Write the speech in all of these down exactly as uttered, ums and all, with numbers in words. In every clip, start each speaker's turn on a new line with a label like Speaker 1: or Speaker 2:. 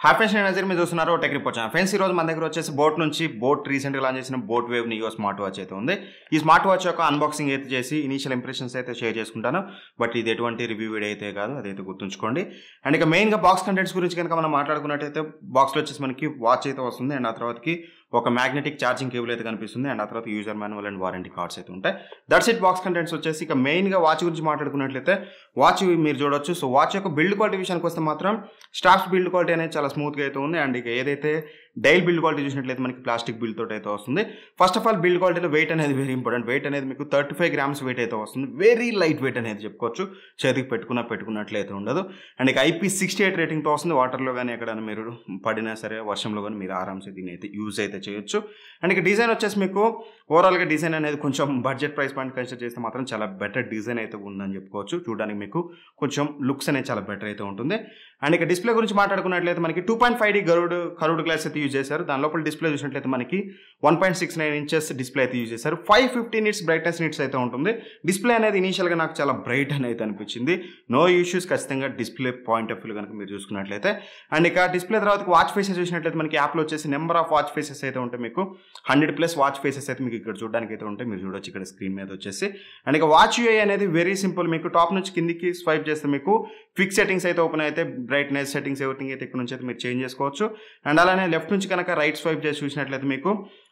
Speaker 1: Hi friends, నేను నజీర్ మీరు చూస్తున్నారు టెక్ రిపోర్ట్ ఛానల్. ఫ్రెండ్స్, ఈ రోజు మన దగ్గర వచ్చేసి బోట్ నుంచి బోట్ రీసెంట్గా లాంచ్ చేసిన boat wave neo smart watch అయితే ఉంది. ఈ స్మార్ట్ వాచ్ యొక్క అన్బాక్సింగ్ అయితే చేసి ఇనీషియల్ ఇంప్రెషన్స్ అయితే షేర్ చేసుకుంటాను. బట్ ఇది ఎటువంటి రివ్యూ వీడియో అయితే కాదు, అదైతే గుర్తుంచుకోండి. అండ్ ఇక మెయిన్గా బాక్స్ కంటెంట్స్ గురించి కనుక మనం మాట్లాడుకున్నట్టయితే బాక్స్లో వచ్చేసి మనకి వాచ్ అయితే వస్తుంది. అండ్ ఆ తర్వాతకి ఒక మ్యాగ్నెటిక్ ఛార్జింగ్ కేబుల్ అయితే కనిపిస్తుంది. అండ్ ఆ తర్వాత user manual and warranty cards అయితే ఉంటాయి. దట్స్ ఇట్ బాక్స్ కంటెంట్స్ వచ్చేసి. ఇక మెయిన్గా వాచ్ గురించి మాట్లాడుకున్నట్లయితే వాచ్ మీరు చూడొచ్చు. సో వాచ్ యొక్క బిల్డ్ క్వాలిటీ విషయానికి వస్తే మాత్రం స్ట్రాప్స్ బిల్డ్ క్వాలిటీ అనేది చాలా స్మూత్గా అయితే ఉంది. అండ్ ఇక ఏదైతే డైల్ బిల్డ్ క్వాలిటీ చూసినట్లయితే మనకి ప్లాస్టిక్ బిల్డ్ తోటి అయితే వస్తుంది. ఫస్ట్ ఆఫ్ ఆల్ బిల్డ్ క్వాలిటీలో వెయిట్ అనేది వెరీ ఇంపార్టెంట్. వెయిట్ అనేది మీకు థర్టీ ఫైవ్ గ్రామ్స్ వెయిట్ అయితే వస్తుంది. వెరీ లైట్ వెయిట్ అనేది చెప్పుకోవచ్చు. చేతికి పెట్టుకున్న పెట్టుకున్నట్లయితే ఉండదు. అండ్ ఇక ఐపీ సిక్స్టీ ఎయిట్ రేటింగ్తో వస్తుంది. వాటర్లో కానీ ఎక్కడైనా మీరు పడినా సరే, వర్షంలో కానీ మీరు ఆరామ్సే దీన్ని అయితే యూజ్ అయితే చేయొచ్చు. అండ్ ఇక డిజైన్ వచ్చేసి మీకు ఓవరాల్గా డిజైన్ అనేది కొంచెం బడ్జెట్ ప్రైస్ పాయింట్ కన్సిడర్ చేస్తే మాత్రం చాలా బెటర్ డిజైన్ అయితే ఉందని చెప్పుకోవచ్చు. చూడడానికి మీకు కొంచెం లుక్స్ అనేది చాలా బెటర్ అయితే ఉంటుంది. అండ్ ఇక డిస్ప్లే గురించి మాట్లాడుకున్నట్లయితే మనకి two point five D curved curved glass అయితే యూజ్ చేశారు. దాని లోపల డిస్ప్లే చూసినట్లయితే మనకి one point six nine inches display అయితే యూజ్ చేశారు. Five fifty nits brightness nits అయితే ఉంటుంది. డిస్ప్లే అనేది ఇనీషియల్గా నాకు చాలా బ్రైట్ అని అయితే అనిపించింది. నో ఇష్యూస్ ఖచ్చితంగా డిస్ప్లే పాయింట్ ఆఫ్ వ్యూ కనుక మీరు చూసుకున్నట్లయితే. అండ్ ఇక డిస్ప్లే తర్వాత వాచ్ ఫేసెస్ చూసినట్లయితే మనకి యాప్లో వచ్చేసి నెంబర్ ఆఫ్ వాచ్ ఫేసెస్ అయితే ఉంటాయి. మీకు హండ్రెడ్ ప్లస్ వాచ్ ఫేసెస్ అయితే మీకు ఇక్కడ చూడడానికి అయితే ఉంటాయి. మీరు చూడొచ్చు ఇక్కడ స్క్రీన్ మీద వచ్చేసి. అండ్ ఇక వాచ్ యూఐ అనేది వెరీ సింపుల్. మీకు టాప్ నుంచి కిందికి స్వైప్ చేస్తే మీకు ఫిక్స్ సెట్టింగ్స్ అయితే ఓపెన్ అయితే బ్రైట్నెస్ సెట్టింగ్స్ ఎవ్రీథింగ్ అయితే ఇక్కడ నుంచి అయితే మీరు చేంజ్ చేసుకోవచ్చు. అండ్ అలానే లెఫ్ట్ నుంచి కనుక రైట్ స్వైప్ చేసి చూసినట్లయితే మీకు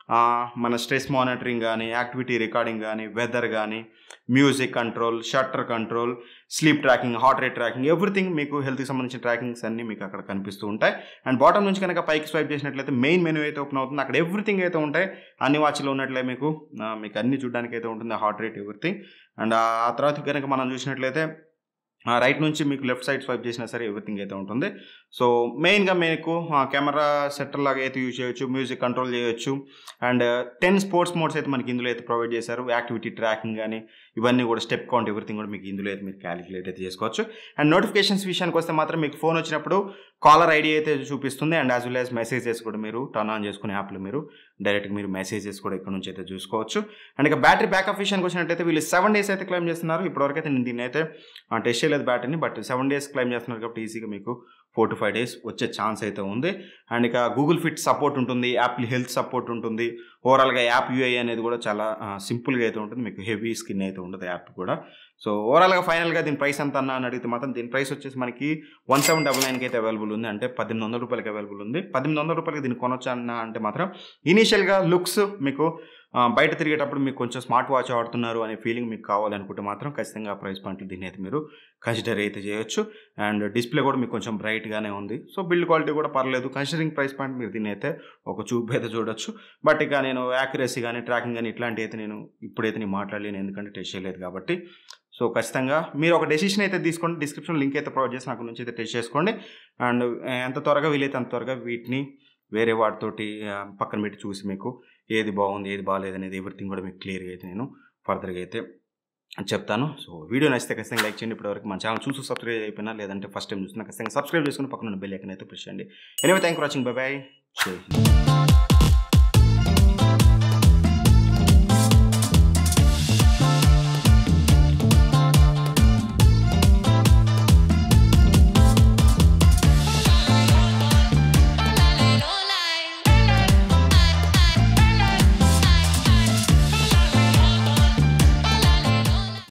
Speaker 1: మన స్ట్రెస్ మానిటరింగ్ కానీ, యాక్టివిటీ రికార్డింగ్ కానీ, వెదర్ కానీ, music control, shutter control, sleep tracking, heart rate tracking, everything మీకు హెల్త్కి సంబంధించిన ట్రాకింగ్స్ అన్ని మీకు అక్కడ కనిపిస్తూ ఉంటాయి. అండ్ బాటమ్ నుంచి కనుక పైకి స్వైప్ చేసినట్లయితే మెయిన్ మెనూ అయితే ఓపెన్ అవుతుంది. అక్కడ ఎవ్రీథింగ్ అయితే ఉంటాయి. అన్ని వాచ్లో ఉన్నట్లే మీకు మీకు అన్ని చూడడానికి అయితే ఉంటుంది, హార్ట్ రేట్ ఎవ్రీథింగ్. అండ్ ఆ తర్వాత కనుక మనం చూసినట్లయితే రైట్ నుంచి మీకు లెఫ్ట్ సైడ్ స్వైప్ చేసినా సరే ఎవ్రీథింగ్ అయితే ఉంటుంది. సో మెయిన్గా మీకు కెమెరా సెట్టర్ లాగా అయితే యూజ్ చేయొచ్చు, మ్యూజిక్ కంట్రోల్ చేయొచ్చు. అండ్ టెన్ స్పోర్ట్స్ మోడ్స్ అయితే మనకి ఇందులో అయితే ప్రొవైడ్ చేశారు. యాక్టివిటీ ట్రాకింగ్ కానీ ఇవన్నీ కూడా స్టెప్ కౌంట్ ఎవ్రీథింగ్ కూడా మీకు ఇందులో అయితే మీరు క్యాలిక్యులేట్ అయితే చేసుకోవచ్చు. అండ్ నోటిఫికేషన్స్ విషయానికి వస్తే మాత్రం మీకు ఫోన్ వచ్చినప్పుడు కాలర్ ఐడి అయితే చూపిస్తుంది. And as well as messages కూడా మీరు టర్న్ ఆన్ చేసుకునే యాప్లో మీరు డైరెక్ట్గా మీరు మెసేజెస్ కూడా ఇక్కడ నుంచి అయితే చూసుకోవచ్చు. అండ్ ఇక బ్యాటరీ బ్యాకప్ విషయానికి వచ్చినట్టయితే వీళ్ళు సెవెన్ డేస్ అయితే క్లైమ్ చేస్తున్నారు. ఇప్పటివరకు అయితే నేను దీన్ని అయితే టెస్ట్ చేయలేదు బ్యాటరీని, బట్ సెవెన్ డేస్ క్లైమ్ చేస్తున్నారు కాబట్టి ఈజీగా మీకు ఫోర్ టు ఫైవ్ డేస్ వచ్చే ఛాన్స్ అయితే ఉంది. అండ్ ఇక గూగుల్ ఫిట్ సపోర్ట్ ఉంటుంది, యాపిల్ హెల్త్ సపోర్ట్ ఉంటుంది. ఓవరాల్గా యాప్ యూఐ అనేది కూడా చాలా సింపుల్గా అయితే ఉంటుంది. మీకు హెవీ స్కిన్ అయితే ఉండదు యాప్ కూడా. సో ఓవరాల్గా ఫైనల్గా దీని ప్రైస్ ఎంత అన్న అని అడిగితే మాత్రం దీని ప్రైస్ వచ్చేసి మనకి వన్ సెవెన్ డబల్ నైన్కి అయితే అవైలబుల్ ఉంది. అంటే పద్దెనిమిది వందల రూపాయలకి అవైలబుల్ ఉంది. పద్దెనిమిది వందల రూపాయలకి దీన్ని కొనొచ్చు అన్న అంటే మాత్రం ఇనీషియల్గా లుక్స్ మీకు బయట తిరిగేటప్పుడు మీకు కొంచెం స్మార్ట్ వాచ్ ఆడుతున్నారు అనే ఫీలింగ్ మీకు కావాలనుకుంటే మాత్రం ఖచ్చితంగా ప్రైస్ పాయింట్లు దీన్ని అయితే మీరు కన్సిడర్ అయితే చేయొచ్చు. అండ్ డిస్ప్లే కూడా మీకు కొంచెం బ్రైట్గానే ఉంది. సో బిల్డ్ క్వాలిటీ కూడా పర్లేదు. కన్సిడరింగ్ ప్రైస్ పాయింట్ మీరు దీన్ని అయితే ఒక చూపు అయితే చూడొచ్చు. బట్ ఇక నేను యాక్యురసీ కానీ ట్రాకింగ్ కానీ ఇట్లాంటివి అయితే నేను ఇప్పుడైతే నేను మాట్లాడలేను, ఎందుకంటే టెస్ట్ చేయలేదు కాబట్టి. సో ఖచ్చితంగా మీరు ఒక డెసిషన్ అయితే తీసుకోండి. డిస్క్రిప్షన్ లింక్ అయితే ప్రొవైడ్ చేసి నాకు నుంచి అయితే టెస్ట్ చేసుకోండి. అండ్ ఎంత త్వరగా వీలైతే అంత త్వరగా వీటిని వేరే వాటితోటి పక్కన పెట్టి చూసి మీకు ఏది బాగుంది ఏది బాగాలేదు అనేది ఎవ్రీథింగ్ కూడా మీకు క్లియర్గా అయితే నేను ఫర్దర్గా అయితే చెప్తాను. సో వీడియో నచ్చితే ఖచ్చితంగా లైక్ చేయండి. ఇప్పటివరకు మన ఛానల్ చూసి సబ్స్క్రైబ్ అయిపోయినా లేదంటే ఫస్ట్ టైం చూస్తున్నా ఖచ్చితంగా సబ్స్క్రైబ్ చేసుకుని పక్కన బెల్ ఐకాన్ అయితే ప్రెస్ చేయండి. Anyway thank for watching. Bye by.